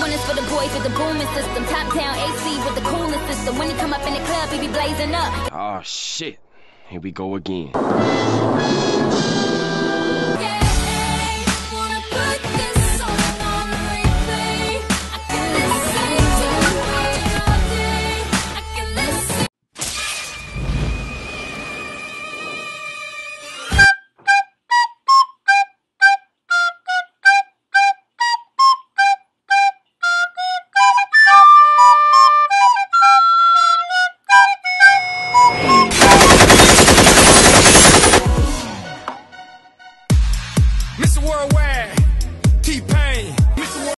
one is for the boys with the booming system. Top down AC with the coolest system. When he come up in the club, he be blazing up. Oh shit. Here we go again. Yeah.